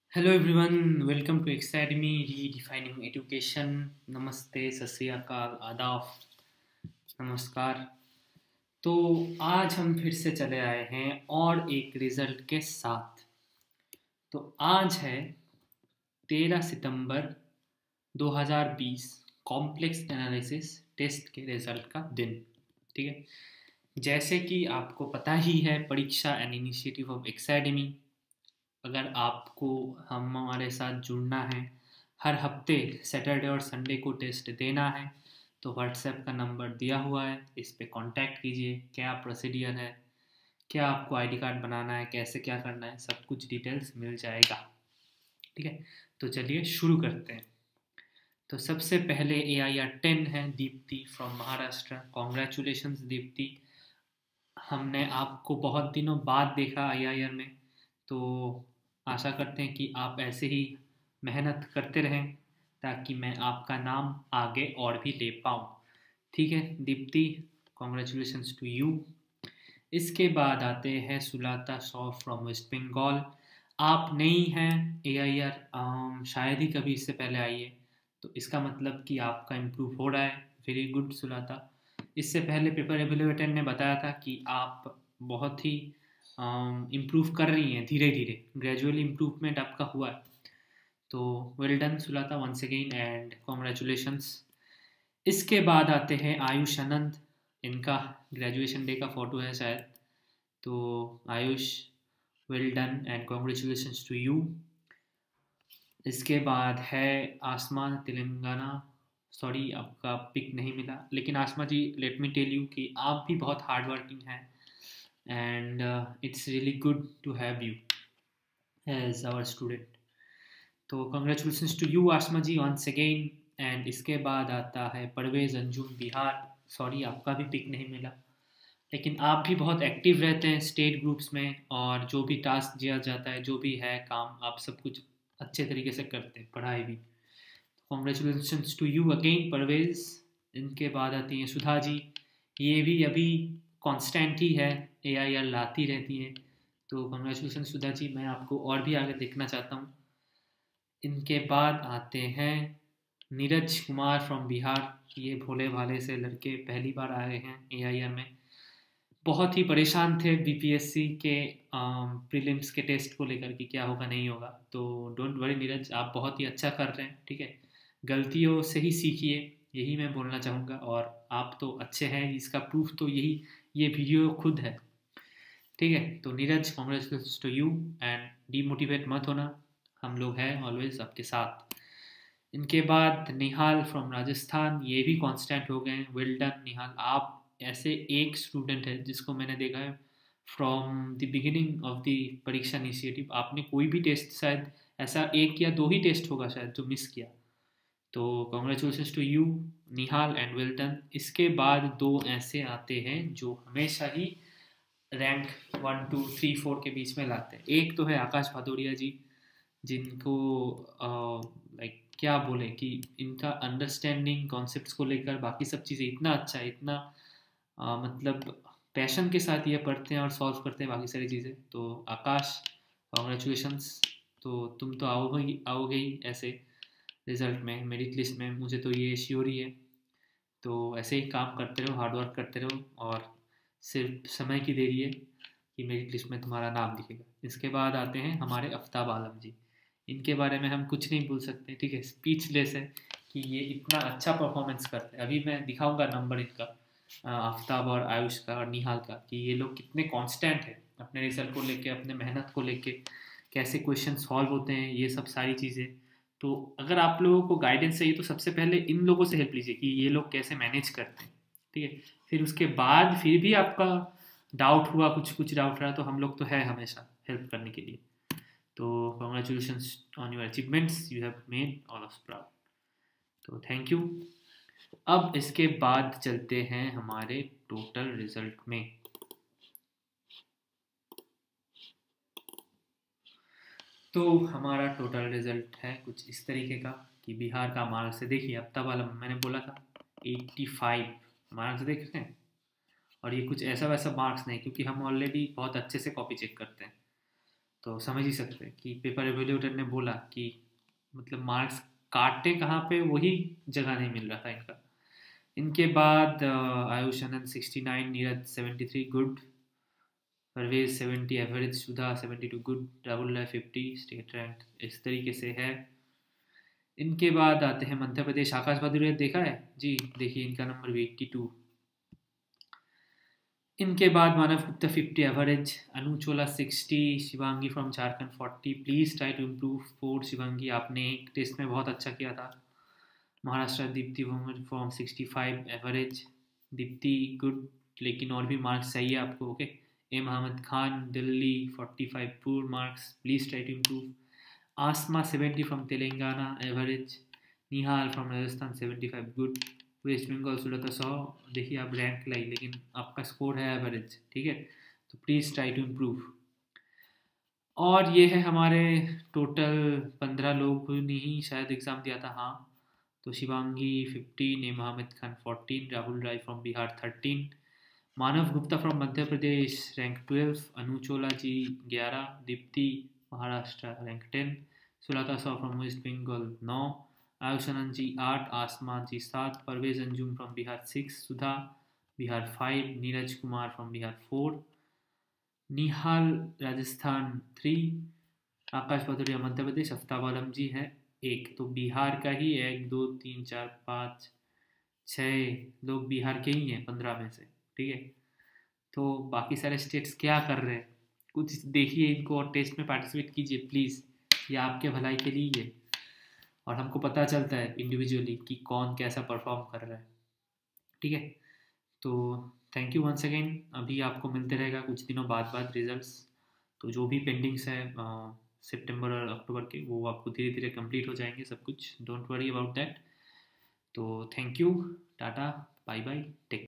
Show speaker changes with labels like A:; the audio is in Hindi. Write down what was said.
A: Hello everyone, welcome to academy redefining education. नमस्ते, सत श्री अकाल, आदाब, नमस्कार। तो आज हम फिर से चले आए हैं और एक रिज़ल्ट के साथ। तो आज है 13 सितंबर 2020, कॉम्प्लेक्स एनालिसिस टेस्ट के रिज़ल्ट का दिन। ठीक है, जैसे कि आपको पता ही है, परीक्षा एंड इनिशिएटिव ऑफ एकेडमी। अगर आपको हमारे साथ जुड़ना है, हर हफ्ते सैटरडे और संडे को टेस्ट देना है, तो व्हाट्सएप का नंबर दिया हुआ है, इस पे कांटेक्ट कीजिए। क्या प्रोसीडियर है, क्या आपको आईडी कार्ड बनाना है, कैसे क्या करना है, सब कुछ डिटेल्स मिल जाएगा। ठीक है, तो चलिए शुरू करते हैं। तो सबसे पहले AIR 10 है, दीप्ति फ्रॉम महाराष्ट्र। कॉन्ग्रेचुलेशंस दीप्ति, हमने आपको बहुत दिनों बाद देखा IIR में, तो आशा करते हैं कि आप ऐसे ही मेहनत करते रहें ताकि मैं आपका नाम आगे और भी ले पाऊँ। ठीक है दीप्ति, कॉन्ग्रेचुलेशंस टू यू। इसके बाद आते हैं सुलाता शॉ फ्रॉम वेस्ट बंगाल। आप नई हैं AIR, शायद ही कभी इससे पहले आई है, तो इसका मतलब कि आपका इम्प्रूव हो रहा है। Very good Sulata. इससे पहले पेपर एवेल्यूएटर ने बताया था कि आप बहुत ही इम्प्रूव कर रही हैं, धीरे धीरे ग्रेजुअली इम्प्रूवमेंट आपका हुआ है। तो well done Sulata, once again and congratulations. इसके बाद आते हैं आयुष आनंद। इनका ग्रेजुएशन डे का फ़ोटो है शायद। तो Ayush, well done and congratulations to you. इसके बाद है आसमा तेलंगाना। सॉरी, आपका पिक नहीं मिला, लेकिन Asma ji, let me tell you कि आप भी बहुत हार्ड वर्किंग हैं and it's really good to have you as our student. तो congratulations to you Asma ji once again. And इसके बाद आता है परवेज अंजुम बिहार। सॉरी, आपका भी पिक नहीं मिला, लेकिन आप भी बहुत एक्टिव रहते हैं स्टेट ग्रुप्स में, और जो भी टास्क दिया जाता है, जो भी है काम, आप सब कुछ अच्छे तरीके से करते हैं, पढ़ाई भी। Congratulations to you again Parvez. इनके बाद आती हैं सुधा जी। ये भी अभी कांस्टेंट ही है, AIR लाती रहती हैं। तो कॉन्ग्रेचुलेशन सुधा जी, मैं आपको और भी आगे देखना चाहता हूँ। इनके बाद आते हैं नीरज कुमार फ्रॉम बिहार। ये भोले भाले से लड़के पहली बार आए हैं AIR में। बहुत ही परेशान थे BPSC के प्रीलिम्स के टेस्ट को लेकर कि क्या होगा नहीं होगा। तो डोंट वरी नीरज, आप बहुत ही अच्छा कर रहे हैं। ठीक है, गलतियों से ही सीखिए, यही मैं बोलना चाहूँगा। और आप तो अच्छे हैं, इसका प्रूफ तो यही ये वीडियो खुद है। ठीक है, तो Neeraj, congratulation to you and demotivate मत होना, हम लोग हैं ऑलवेज आपके साथ। इनके बाद निहाल फ्रॉम राजस्थान। ये भी कांस्टेंट हो गए हैं, वेल डन निहाल। आप ऐसे एक स्टूडेंट है जिसको मैंने देखा है from the beginning of the Pariksha initiative, आपने कोई भी टेस्ट, शायद ऐसा एक या दो ही टेस्ट होगा शायद जो मिस किया। तो congratulation to you Nihal and well done. इसके बाद दो ऐसे आते हैं जो हमेशा ही रैंक 1 2 3 4 के बीच में लाते हैं। एक तो है आकाश भदौरिया जी, जिनको लाइक क्या बोले कि इनका अंडरस्टैंडिंग कॉन्सेप्ट्स को लेकर बाकी सब चीज़ें इतना अच्छा है, इतना मतलब पैशन के साथ ये पढ़ते हैं और सॉल्व करते हैं बाकी सारी चीज़ें। तो आकाश, कॉन्ग्रेचुलेशंस। तो तुम तो आओगे ही ऐसे रिजल्ट में, मेरिट लिस्ट में, मुझे तो ये श्योर ही है। तो ऐसे ही काम करते रहो, हार्ड वर्क करते रहो, और सिर्फ समय की देरी है कि मेरिट लिस्ट में तुम्हारा नाम दिखेगा। इसके बाद आते हैं हमारे आफ्ताब आलम जी। इनके बारे में हम कुछ नहीं बोल सकते, ठीक है, स्पीचलेस है कि ये इतना अच्छा परफॉर्मेंस करते हैं। अभी मैं दिखाऊंगा नंबर इनका, आफ्ताब और आयुष का और निहाल का, कि ये लोग कितने कांस्टेंट है अपने रिजल्ट को लेके, अपने मेहनत को लेके, कैसे क्वेश्चन सॉल्व होते हैं, ये सब सारी चीज़ें। तो अगर आप लोगों को गाइडेंस चाहिए तो सबसे पहले इन लोगों से हेल्प लीजिए कि ये लोग कैसे मैनेज करते हैं। ठीक है, फिर उसके बाद फिर भी आपका डाउट हुआ, कुछ कुछ डाउट रहा, तो हम लोग तो है हमेशा हेल्प करने के लिए। तो congratulations on your achievements, you have made all of proud. तो थैंक यू। अब इसके बाद चलते हैं हमारे टोटल रिजल्ट में। तो हमारा टोटल रिजल्ट है कुछ इस तरीके का कि बिहार का मार्क्स है, देखिए अब तक वाला मैंने बोला था 85 मार्क्स देख रहे हैं। और ये कुछ ऐसा वैसा मार्क्स नहीं, क्योंकि हम ऑलरेडी बहुत अच्छे से कॉपी चेक करते हैं। तो समझ ही सकते हैं कि पेपर एवेल्यूएटर ने बोला कि मतलब मार्क्स काटे कहाँ पे, वही जगह नहीं मिल रहा था इनका। इनके बाद Ayush Anand 69, Neeraj 73 good, Parvez 70 average, Sudha 72 good, Rahul Rai 50 state rank, इस तरीके से है। इनके बाद आते हैं मध्य प्रदेश, आकाश बहादुर देखा है जी, देखिए इनका नंबर भी 82। इनके बाद Manav Gupta 50 average, Anu Chola 60, Shivangi from Jharkhand 40, please try to improve 4 Shivangi, आपने एक टेस्ट में बहुत अच्छा किया था। Maharashtra Deepti Vomar from 65 average, Deepti good, लेकिन और भी मार्क्स चाहिए आपको, okay. M Ahmad Khan Delhi 45 poor marks, please try to improve. Asma 70 from Telangana average, Nihal from Rajasthan 75 good, west Bengal 1600, देखिए आप रैंक लाई लेकिन आपका स्कोर है एवरेज, ठीक है, तो प्लीज़ ट्राई टू इम्प्रूव। और ये है हमारे टोटल 15 लोग ने ही शायद एग्ज़ाम दिया था, हाँ। तो Shivangi 15, M Ahmad Khan 14, Rahul Rai from Bihar 13, Manav Gupta from Madhya Pradesh rank 12, Anu Chola ji 11, Deepti Maharashtra rank 10, Sulata Shaw from waste Bengal 9, Ayush Anand ji 8, Asma ji 7, Parvez Anjum from Bihar 6, Sudha Bihar 5, Neeraj Kumar from Bihar 4, Nihal Rajasthan 3, Akash Bhadauria Madhya Pradesh, Aftab Alam ji है एक, तो बिहार का ही 1 2 3 4 5 6 लोग बिहार के ही हैं 15 में से, ठीक है। तो बाकी सारे स्टेट्स क्या कर रहे हैं, कुछ देखिए इनको और टेस्ट में पार्टिसिपेट कीजिए प्लीज़, ये आपके भलाई के लिए ही है। और हमको पता चलता है इंडिविजुअली कि कौन कैसा परफॉर्म कर रहा है, ठीक है। तो थैंक यू वंस अगेन, अभी आपको मिलते रहेगा कुछ दिनों बाद रिजल्ट्स। तो जो भी पेंडिंग्स है सितंबर और अक्टूबर के, वो आपको धीरे धीरे कंप्लीट हो जाएंगे सब कुछ, डोंट वरी अबाउट दैट। तो thank you, tata, bye bye, take